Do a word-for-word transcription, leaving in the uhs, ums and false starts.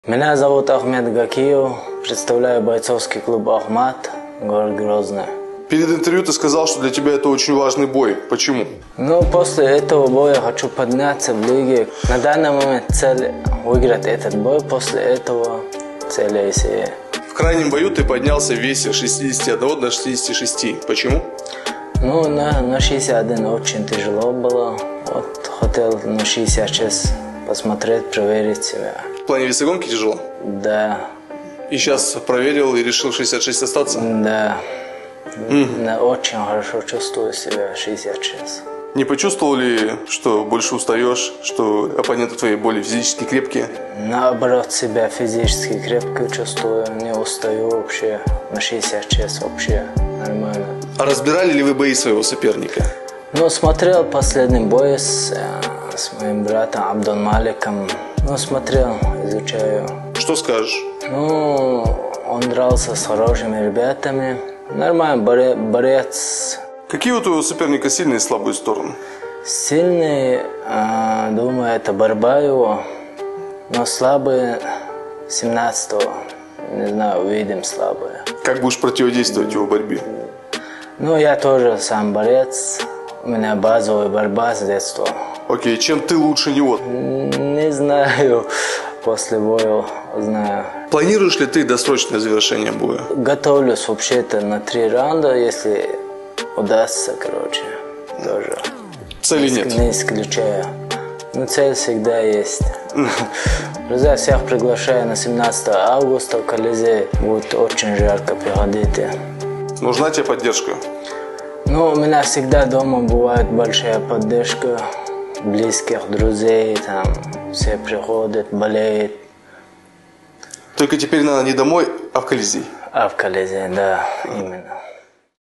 Меня зовут Ахмед Гакиев, представляю бойцовский клуб «Ахмат», город Грозный. Перед интервью ты сказал, что для тебя это очень важный бой. Почему? Ну, после этого боя хочу подняться в лиге. На данный момент цель выиграть этот бой, после этого цель есть. В крайнем бою ты поднялся в весе с шестидесяти одного до шестидесяти шести. Почему? Ну, на, на шестьдесят один очень тяжело было. Вот хотел на шестьдесят шесть посмотреть, проверить себя. В плане весогонки тяжело? Да. И сейчас проверил и решил шестьдесят шесть остаться? Да. Mm. Я очень хорошо чувствую себя шестьдесят шесть. Не почувствовал ли, что больше устаешь, что оппоненты твои более физически крепкие? Наоборот, себя физически крепко чувствую, не устаю вообще. На шестьдесят шесть вообще нормально. А разбирали ли вы бои своего соперника? Ну, смотрел последний бой с, с моим братом Абдулмаликом. Ну, смотрел, изучаю. Что скажешь? Ну, он дрался с хорошими ребятами. Нормальный боре, борец. Какие у твоего соперника сильные и слабые стороны? Сильный, э, думаю, это борьба его. Но слабые семнадцатого. Не знаю, увидим слабые. Как будешь противодействовать его борьбе? Ну, я тоже сам борец. У меня базовая борьба с детства. Окей, чем ты лучше него? Не знаю. После боя знаю. Планируешь ли ты досрочное завершение боя? Готовлюсь вообще-то на три раунда, если удастся, короче, тоже. Цели нет? Не исключаю. Но цель всегда есть. Друзья, всех приглашаю на семнадцатого августа в Колизей. Будет очень жарко, приходите. Нужна тебе поддержка? Ну, у меня всегда дома бывает большая поддержка. Близких, друзей, там все приходят, болеют. Только теперь надо не домой, а в Колизей. А в Колизей, да, именно.